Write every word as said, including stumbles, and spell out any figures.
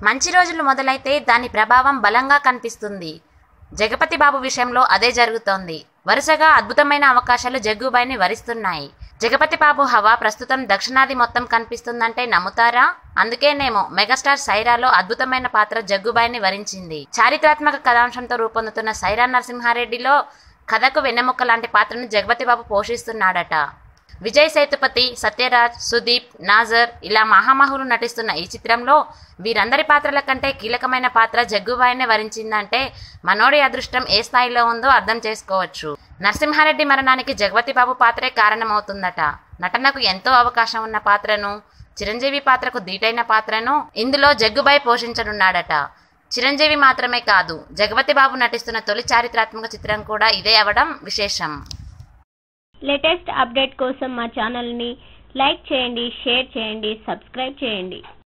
మంచి రోజులు మొదలైతే దాని ప్రభావం బలంగా కనిపిస్తుంది. జగపతి బాబు విషయంలో అదే జరుగుతోంది. వరుసగా అద్భుతమైన అవకాశాలు జగ్గుబాయిని వరిస్తున్నాయి. జగపతి బాబు హవా ప్రస్తుతం దక్షిణాది మొత్తం కనిపిస్తుందంటే నమ్ముతారా? అందుకేనేమో మెగాస్టార్ సైరాలో అద్భుతమైన పాత్ర జగ్గుబాయిని వరించింది. చారిత్రాత్మక కథాంశంతో రూపొందుతున్న సైరా నరసింహారెడ్డిలో కథకు వెన్నెముక్క లాంటి పాత్రను జగపతి బాబు పోషిస్తున్నాడట. విజయ్ సేతుపతి, సత్యరాజ్, సుదీప్, నాజర్ ఇలా మహామహులు నటిస్తున్న ఈ చిత్రంలో వీరందరి పాత్రల కంటే కీలకమైన పాత్ర జగ్గుబాయినే వరించిందంటే మనోడి అదృష్టం ఏ స్థాయిలో ఉందో అర్థం చేసుకోవచ్చు. నరసింహారెడ్డి మరణానికి జగపతి బాబు పాత్రే కారణమవుతుందట. నటనకు ఎంతో అవకాశం ఉన్న పాత్రను, చిరంజీవి పాత్రకు దీటైన పాత్రను ఇందులో జగ్గుబాయి పోషించనున్నాడట. చిరంజీవి మాత్రమే కాదు, జగపతి బాబు నటిస్తున్న తొలి చారిత్రాత్మక చిత్రం కూడా ఇదే అవడం విశేషం. లేటెస్ట్ అప్డేట్ కోసం మా ఛానల్ని లైక్ చేయండి, షేర్ చేయండి, సబ్స్క్రైబ్ చేయండి.